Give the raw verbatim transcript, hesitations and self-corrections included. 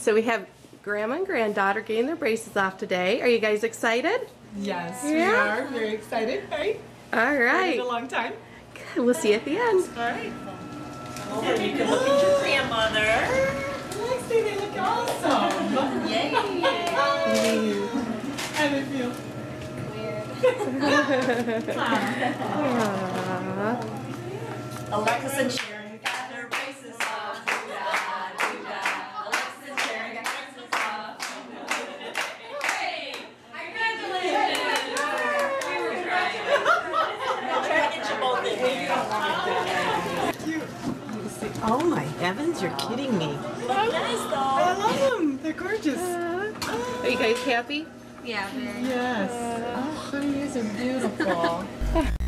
So we have Grandma and Granddaughter getting their braces off today. Are you guys excited? Yes, yeah. we are very excited, right? All right. Waited a long time. Good. We'll see you at the end. All right. Over, you can look at your grandmother. Lexi, they look awesome. Yay! How do you feel? Alexis and Sharon got their braces off. Do-da, do-da. Alexis and Sharon got their braces off. Hey! Congratulations! We were trying. I'm trying to get you both in here. Oh my heavens, you're kidding me. Look nice though. I love them. They're gorgeous. Are you guys happy? Yeah, very. Yes. Oh, honey, these are beautiful.